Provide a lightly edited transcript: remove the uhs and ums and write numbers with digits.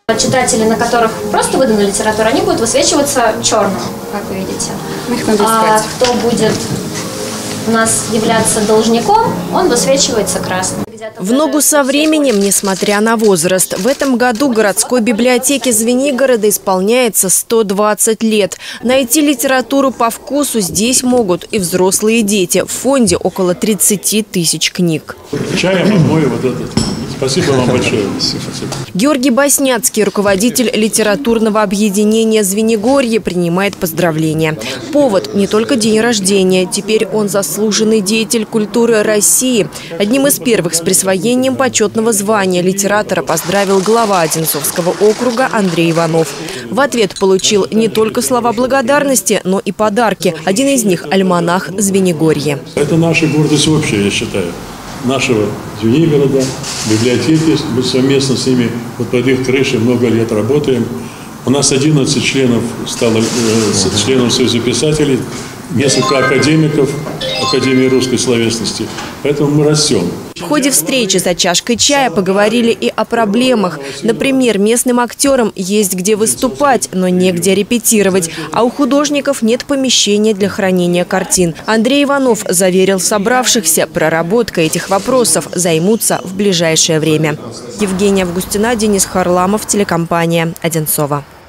Читатели, на которых просто выдана литература, они будут высвечиваться черным, как вы видите. А кто будет у нас являться должником, он высвечивается красным. В ногу со временем, несмотря на возраст. В этом году городской библиотеке Звенигорода исполняется 120 лет. Найти литературу по вкусу здесь могут и взрослые дети. В фонде около 30 тысяч книг. Чаем обои вот этот. Спасибо вам большое. Георгий Басняцкий, руководитель литературного объединения «Звенигорье», принимает поздравления. Повод – не только день рождения. Теперь он заслуженный деятель культуры России. Одним из первых с присвоением почетного звания литератора поздравил глава Одинцовского округа Андрей Иванов. В ответ получил не только слова благодарности, но и подарки. Один из них – альманах «Звенигорье». Это наша гордость общая, я считаю. Нашего Звенигорода, библиотеки, мы совместно с ними вот под их крышей много лет работаем. У нас 11 членов стало членом Союза писателей, несколько академиков Академии русской словесности. Поэтому мы растем. В ходе встречи за чашкой чая поговорили и о проблемах. Например, местным актерам есть где выступать, но негде репетировать. А у художников нет помещения для хранения картин. Андрей Иванов заверил собравшихся, проработкой этих вопросов займутся в ближайшее время. Евгения Августина, Денис Харламов, телекомпания «Одинцово».